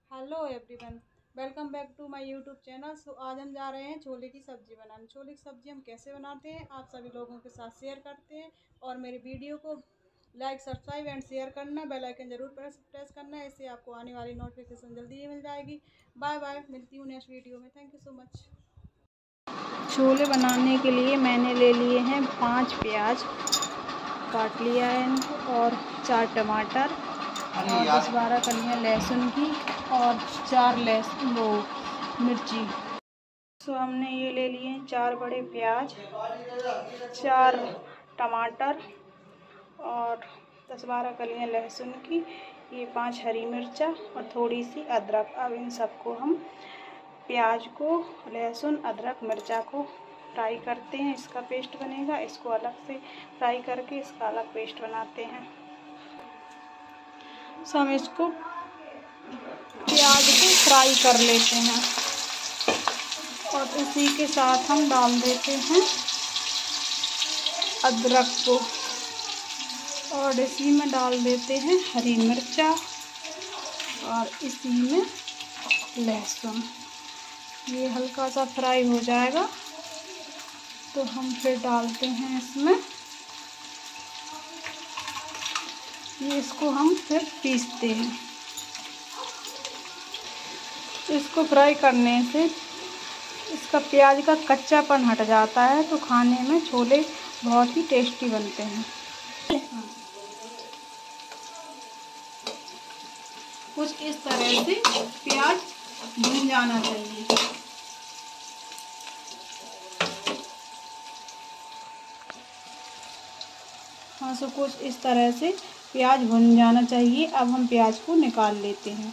Hello everyone, welcome back to my YouTube channel. आज हम जा रहे हैं छोले की सब्ज़ी बनाने। छोले की सब्ज़ी हम कैसे बनाते हैं आप सभी लोगों के साथ शेयर करते हैं। और मेरी वीडियो को लाइक, सब्सक्राइब एंड शेयर करना, बेल आइकन ज़रूर प्रेस करना है। इससे आपको आने वाली नोटिफिकेशन जल्दी ही मिल जाएगी। बाय बाय, मिलती हूँ नेक्स्ट वीडियो में। Thank you so much. Chole बनाने के लिए मैंने ले लिए हैं 5 प्याज, काट लिया है इनको, और 4 टमाटर और 10-12 कलियाँ लहसुन की और 4 मिर्ची। हमने ये ले लिए हैं 4 बड़े प्याज, 4 टमाटर और 10-12 कलियाँ लहसुन की, ये 5 हरी मिर्चा और थोड़ी सी अदरक। अब इन सबको हम प्याज को, लहसुन, अदरक, मिर्चा को फ्राई करते हैं। इसका पेस्ट बनेगा, इसको अलग से फ्राई करके इसका अलग पेस्ट बनाते हैं। हम इसको प्याज को फ्राई कर लेते हैं और उसी के साथ हम डाल देते हैं अदरक को, और इसी में डाल देते हैं हरी मिर्चा और इसी में लहसुन। ये हल्का सा फ्राई हो जाएगा तो हम फिर डालते हैं इसमें, ये इसको हम फिर पीसते हैं। इसको फ्राई करने से इसका प्याज का कच्चापन हट जाता है, तो खाने में छोले बहुत ही टेस्टी बनते हैं। कुछ इस तरह से प्याज भून जाना चाहिए। हाँ, सो कुछ इस तरह से प्याज भुन जाना चाहिए। अब हम प्याज को निकाल लेते हैं।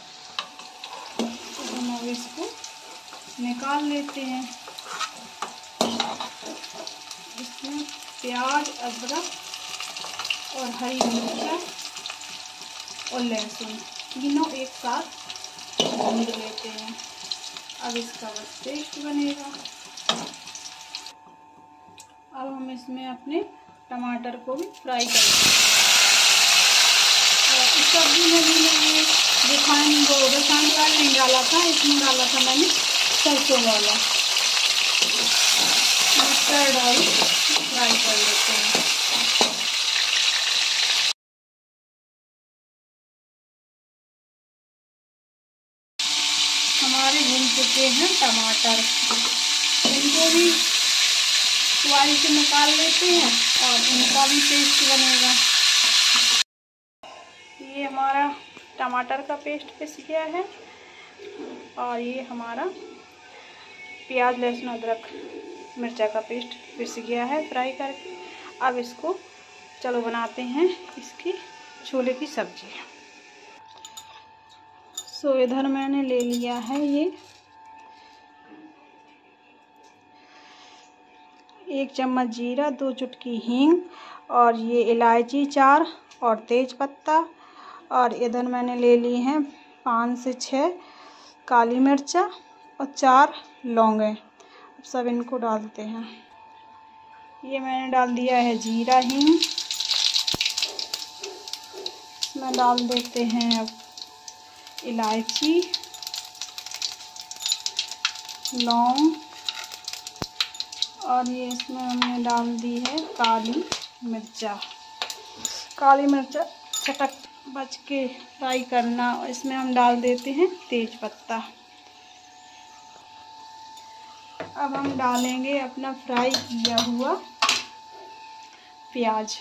तो हम अब इसको निकाल लेते हैं। इसमें प्याज, अदरक और हरी मिर्चा और लहसुन तीनों एक साथ भून लेते हैं। अब इसका बस पेस्ट बनेगा। अब हम इसमें अपने टमाटर को भी फ्राई करेंगे। और इस सब्जी में भी मैंने रिफाइंड ऑयल नहीं डाला था, इसमें डाला था मैंने सरसों वाला। मस्टर्ड ऑयल फ्राई कर लेते हैं। हमारे भून चुके हैं टमाटर, इनको भी ऑयल से निकाल लेते हैं और इनका भी पेस्ट बनेगा। ये हमारा टमाटर का पेस्ट पिस गया है और ये हमारा प्याज, लहसुन, अदरक, मिर्चा का पेस्ट पिस गया है फ्राई करके। अब इसको चलो बनाते हैं इसकी छोले की सब्जी। इधर मैंने ले लिया है ये 1 चम्मच जीरा, 2 चुटकी हींग और ये इलायची 4 और तेज पत्ता, और इधर मैंने ले ली हैं 5 से 6 काली मिर्चा और 4 लौंगे। अब सब इनको डालते हैं। ये मैंने डाल दिया है जीरा, हींग। इसमें डाल देते हैं अब इलायची, लौंग, और ये इसमें हमने डाल दी है काली मिर्चा। काली मिर्चा चटक बच के फ्राई करना। और इसमें हम डाल देते हैं तेज पत्ता। अब हम डालेंगे अपना फ्राई किया हुआ प्याज।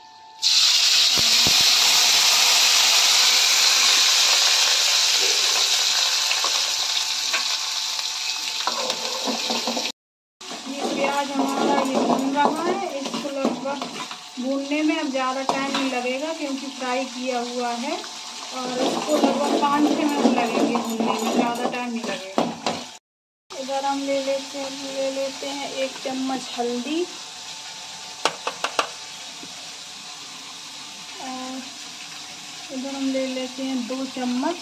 प्याज हमारा ये भून रहा है। इसको लगभग भूनने में अब ज़्यादा टाइम नहीं लगेगा क्योंकि फ्राई किया हुआ है, और इसको लगभग 5-6 मिनट लगेंगे भूनने में, ज़्यादा टाइम नहीं लगेगा। इधर हम ले लेते हैं 1 चम्मच हल्दी, और इधर हम ले लेते हैं 2 चम्मच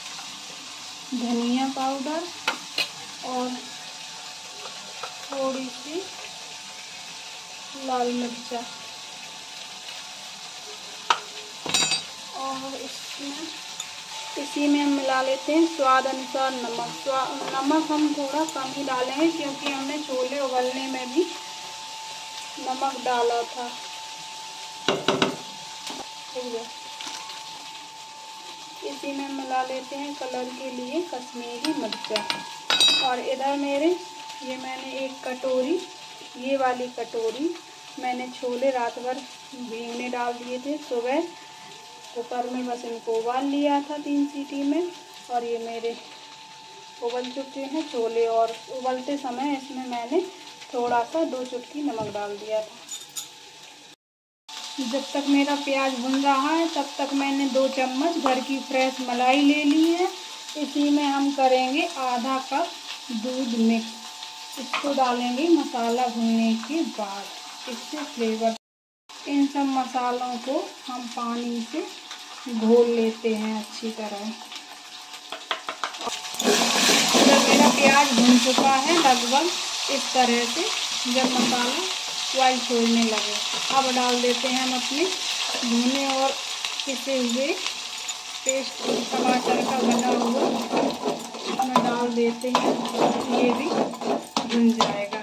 धनिया पाउडर और थोड़ी सी लाल मिर्चा, और इसमें इसी में हम मिला लेते हैं स्वाद अनुसार नमक। नमक हम थोड़ा कम ही डालेंगे क्योंकि हमने छोले उबलने में भी नमक डाला था। इसी में मिला लेते हैं कलर के लिए कश्मीरी मिर्चा। और इधर मेरे ये मैंने एक कटोरी, ये वाली कटोरी मैंने छोले रात भर भीगने डाल दिए थे। सुबह कुकर में बस इनको उबाल लिया था 3 सीटी में, और ये मेरे उबल चुके हैं छोले। और उबलते समय इसमें मैंने थोड़ा सा 2 चुटकी नमक डाल दिया था। जब तक मेरा प्याज भुन रहा है तब तक मैंने 2 चम्मच घर की फ्रेश मलाई ले ली है। इसी में हम करेंगे आधा कप दूध मिक्स। इसको डालेंगे मसाला भुनने के बाद, इससे फ्लेवर। इन सब मसालों को हम पानी से घोल लेते हैं अच्छी तरह। जब मेरा प्याज भुन चुका है लगभग इस तरह से, जब मसाला ऑयल छोड़ने लगे, अब डाल देते हैं हम अपने भुने और पिसे हुए पेस्ट टमाटर का बना हुआ इसमें डाल देते हैं। ये भी भुन जाएगा।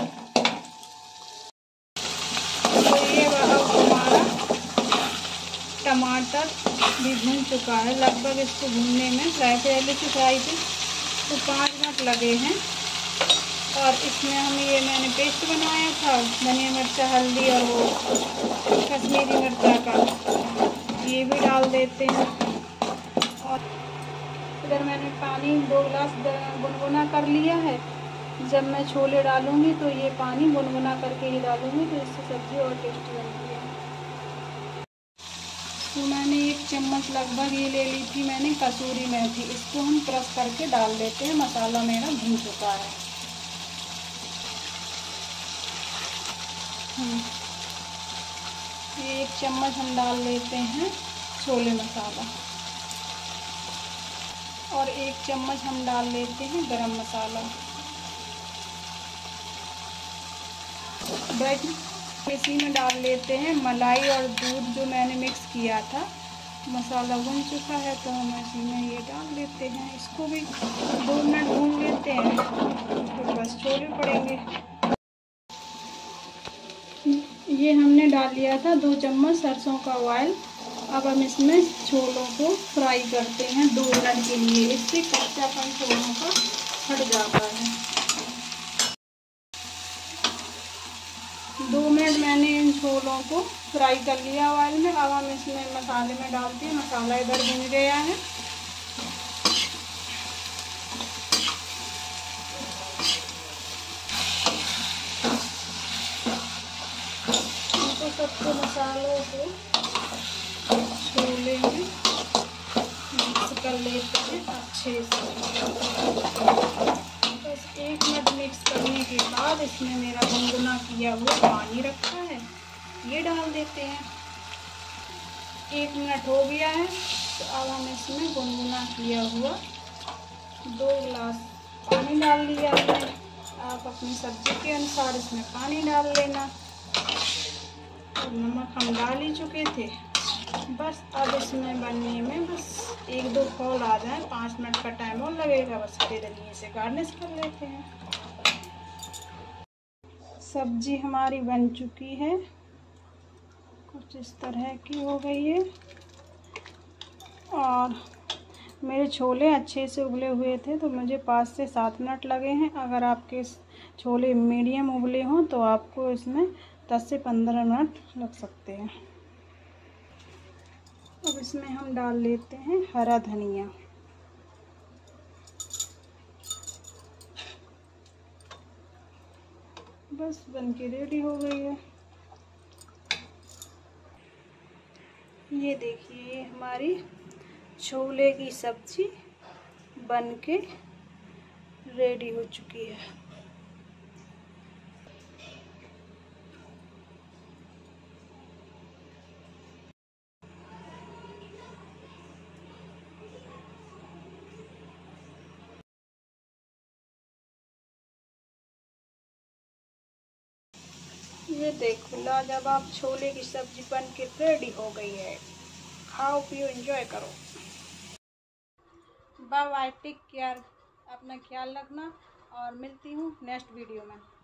तो ये हमारा टमाटर भी भुन चुका है। लगभग इसको भुनने में पहले से फ्राई थे तो 5 मिनट लगे हैं। और इसमें हम ये मैंने पेस्ट बनाया था धनिया मिर्चा हल्दी और वो कश्मीरी मिर्चा का, ये भी डाल देते हैं। और इधर मैंने पानी 2 गिलास गुनगुना कर लिया है। जब मैं छोले डालूँगी तो ये पानी गुनगुना करके ही डालूँगी, तो इससे सब्ज़ी और टेस्टी बनती है। तो मैंने 1 चम्मच लगभग ये ले ली थी मैंने कसूरी मेथी। इसको हम क्रश करके डाल देते हैं। मसाला मेरा भुन चुका है। ये 1 चम्मच हम डाल लेते हैं छोले मसाला, और 1 चम्मच हम डाल लेते हैं गरम मसाला। इसी में डाल लेते हैं मलाई और दूध जो मैंने मिक्स किया था। मसाला भुन चुका है तो हम इसी में ये डाल लेते हैं। इसको भी 2 मिनट भून लेते हैं, फिर बस छोले पड़ेंगे। ये हमने डाल लिया था 2 चम्मच सरसों का ऑयल। अब हम इसमें छोलों को फ्राई करते हैं 2 मिनट के लिए। इससे कच्चापन छोलों का हट जाता है। 2 मिनट मैंने इन छोलों को फ्राई कर लिया ऑयल में। अब हम इसमें मसाले में डालते हैं। मसाला इधर भुन गया है। इनको सबको मसालों को छोले में मिक्स कर लेते हैं अच्छे से। बस 1 मिनट मिक्स करने के बाद इसमें मेरा गुनगुना किया हुआ पानी रखा है, ये डाल देते हैं। 1 मिनट हो गया है तो अब हम इसमें गुनगुना किया हुआ 2 गिलास पानी डाल लिया है। आप अपनी सब्जी के अनुसार इसमें पानी डाल लेना। और नमक हम डाल ही चुके थे। बस अब इसमें बनने में बस 1-2 खौल आ जाए, 5 मिनट का टाइम और लगेगा। बस हरे धनिए से गार्निश कर लेते हैं। सब्जी हमारी बन चुकी है, कुछ इस तरह की हो गई है। और मेरे छोले अच्छे से उबले हुए थे तो मुझे 5 से 7 मिनट लगे हैं। अगर आपके छोले मीडियम उबले हों तो आपको इसमें 10 से 15 मिनट लग सकते हैं। अब इसमें हम डाल लेते हैं हरा धनिया। बस बनके रेडी हो गई है। ये देखिए, ये हमारी छोले की सब्जी बनके रेडी हो चुकी है। ये देखो, लाजवाब छोले की सब्जी बनके रेडी हो गई है। खाओ पियो एंजॉय करो। बाय बाय, टेक केयर, अपना ख्याल रखना और मिलती हूँ नेक्स्ट वीडियो में।